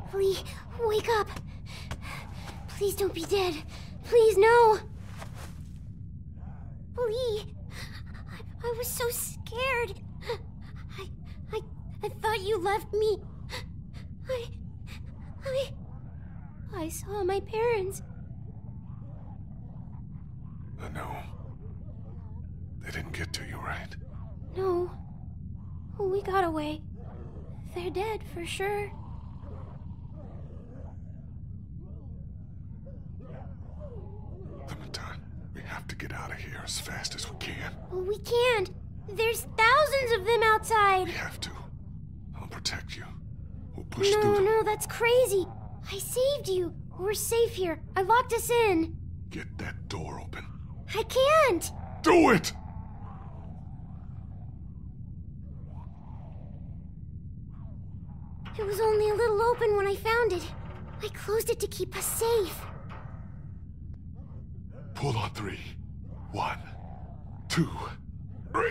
Lee, wake up. Please don't be dead. Please, no. Lee, I was so scared. I thought you left me. I saw my parents. I know. They didn't get to you, right? No. We got away. They're dead for sure. Clementine, we have to get out of here as fast as we can. We can't. There's thousands of them outside. We have to. I'll protect you. We'll push through them. No, that's crazy. I saved you. We're safe here. I locked us in. Get that door open. I can't. Do it! It was only a little open when I found it. I closed it to keep us safe. Pull on 3. 1, 2, 3.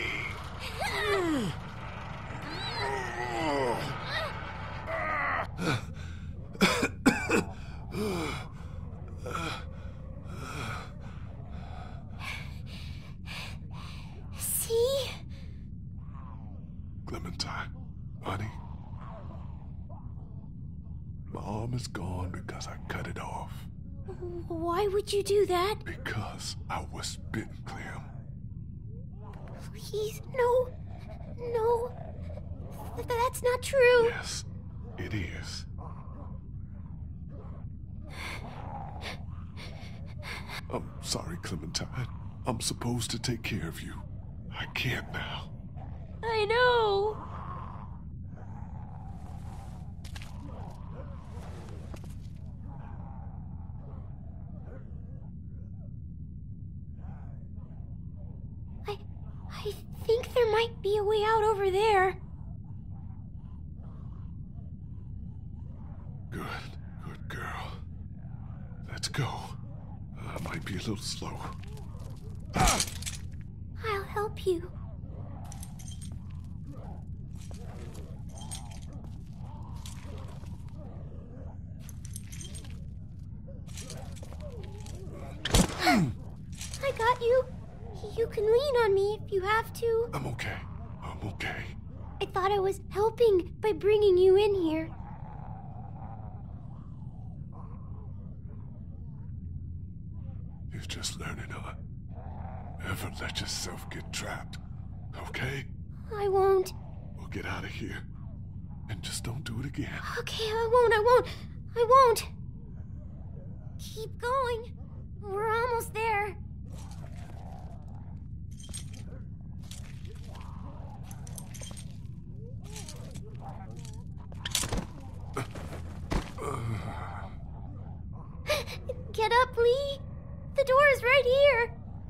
See? Clementine, honey. My arm is gone because I cut it off. Why would you do that? Because I was bitten, Clem. Please, no. No. That's not true. Yes, it is. I'm sorry, Clementine. I'm supposed to take care of you. I can't now. I know. I think there might be a way out over there. Good girl. Let's go. I might be a little slow. I'll help you. I got you. You can lean on me if you have to. I'm okay. I'm okay. I thought I was helping by bringing you in here. You're just learning to never let yourself get trapped. Okay? I won't. We'll get out of here. And just don't do it again. Okay, I won't. Keep going. We're almost there. Get up, Lee. The door is right here.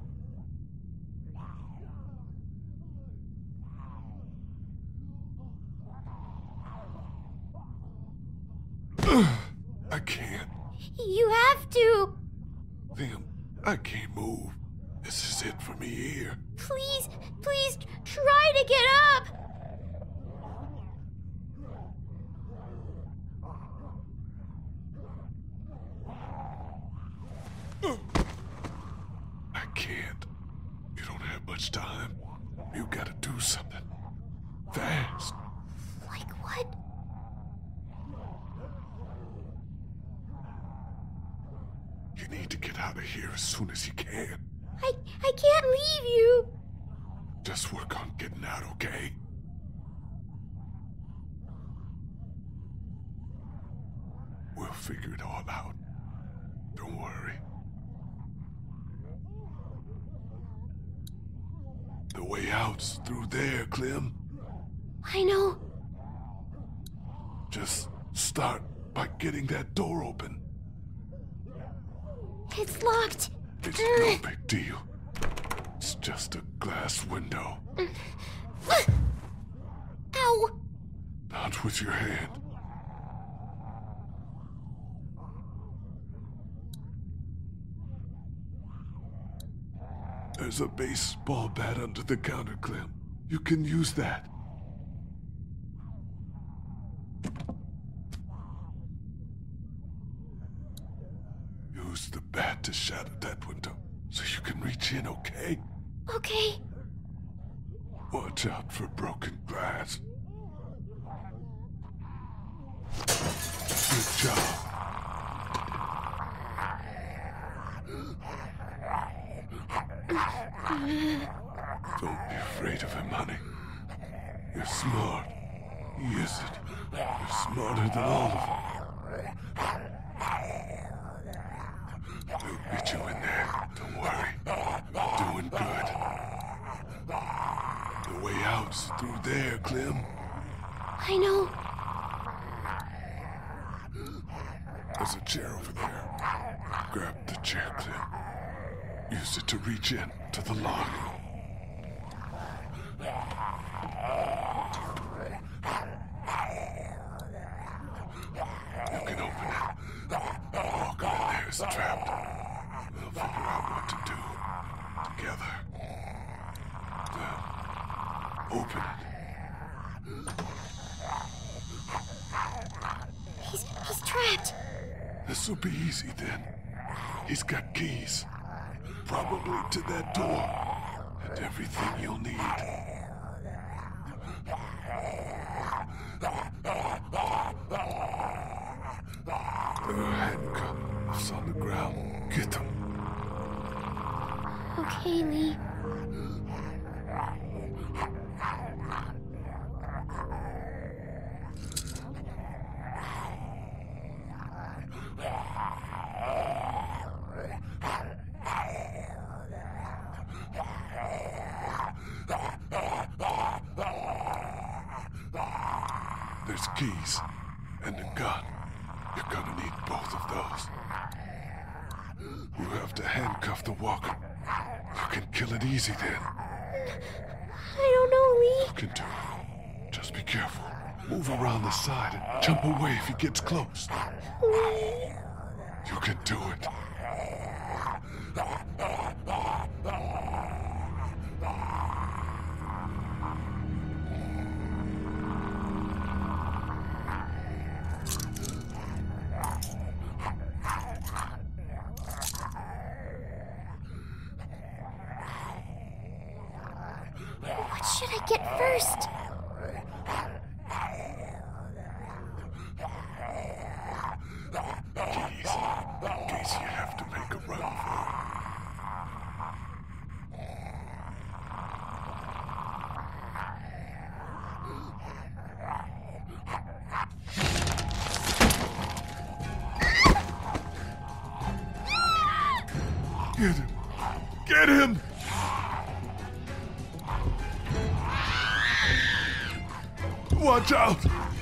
I can't. You have to. Liam, I can't move. This is it for me here. Please, try to get up. I can't. You don't have much time. You gotta do something. Fast. Like what? You need to get out of here as soon as you can. I can't leave you. Just work on getting out, okay? We'll figure it all out. Don't worry. The way out's through there, Clem. I know. Just start by getting that door open. It's locked. It's no big deal. It's just a glass window. Ow! Not with your hand. There's a baseball bat under the counter, Clem. You can use that. use the bat to shatter that window so you can reach in, okay? Okay. Watch out for broken glass. Good job. Don't be afraid of him, honey. You're smart. He isn't. You're smarter than all of them. They'll get you in there. Don't worry. You're doing good. The way out's through there, Clem. I know. There's a chair over there. Grab the chair, Clem. Use it to reach in to the lock. You can open it. Walker in there is trapped. We'll figure out what to do together. Well, open it. He's trapped. This'll be easy then. He's got keys. Probably to that door. And everything you'll need. There are handcuffs on the ground. Get them. Okay, Lee. There's keys and a gun. You're gonna need both of those. You have to handcuff the walker. You can kill it easy then. I don't know, Lee. You can do it. Just be careful. Move around the side and jump away if he gets close. Lee. You can do it. What should I get first? Keys, in case you have to make a run for it. Get him! Get him! Watch out!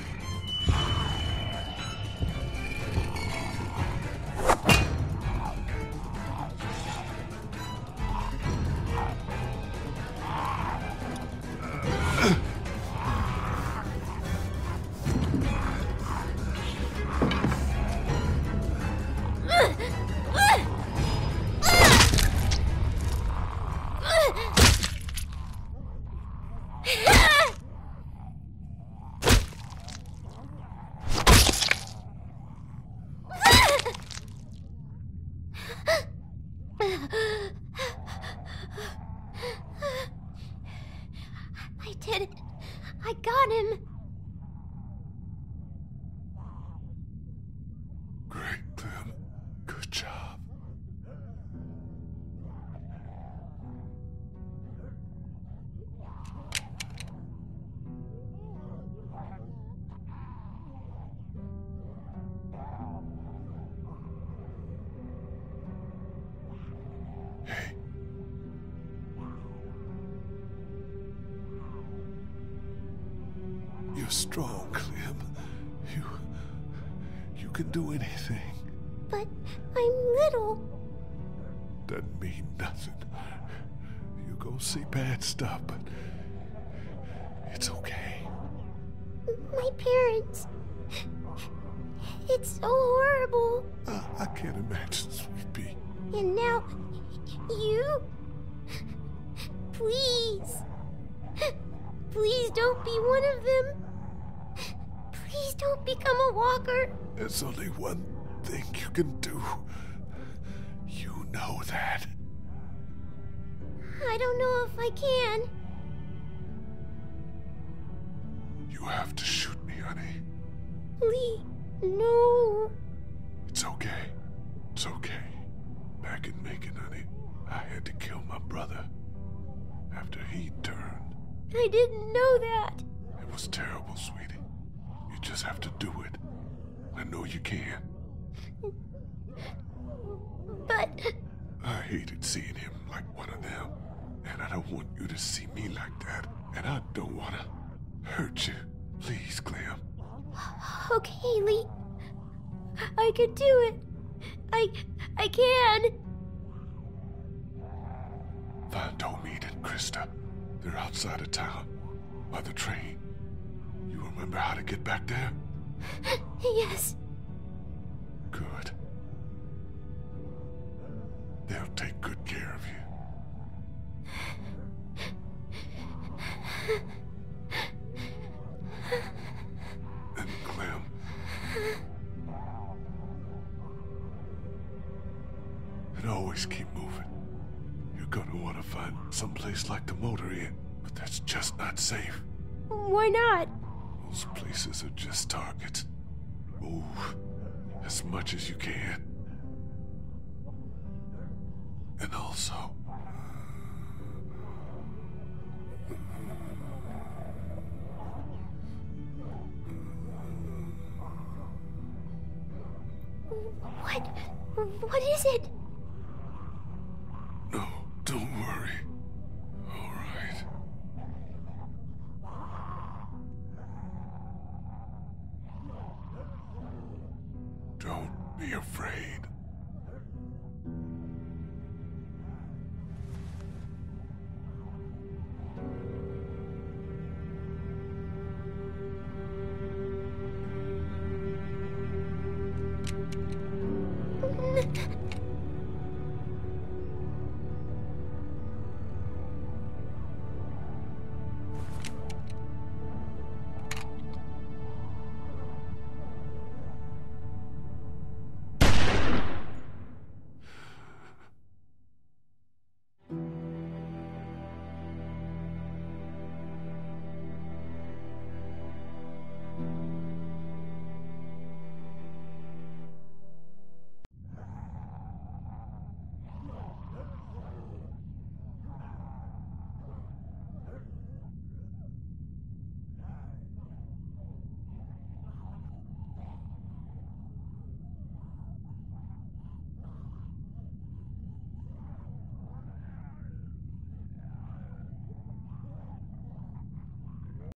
I did it. I got him. Great, Clem. Good job. Hey. You're strong, Clem. You can do anything. But I'm little. Doesn't mean nothing. You go see bad stuff, but it's okay. My parents. It's so horrible. I can't imagine, Sweet Pea. And now, you? Please. Please don't be one of them. Please don't become a walker. There's only one thing you can do. know that? I don't know if I can. You have to shoot me, honey. Lee, no. It's okay. It's okay. Back in Macon, honey, I had to kill my brother after he turned. I didn't know that. It was terrible, sweetie. You just have to do it. I know you can. But I hated seeing him like one of them. And I don't want you to see me like that. And I don't want to hurt you. Please, Clem. okay, Lee. I can do it. I can. Find Omid and Krista. They're outside of town, by the train. You remember how to get back there? Yes. Good. They'll take good care of you. And Clem. And always keep moving. You're gonna want to find someplace like the motor inn, but that's just not safe. Why not? Those places are just targets. Move as much as you can. And also, What is it? no, don't worry. All right. Don't be afraid.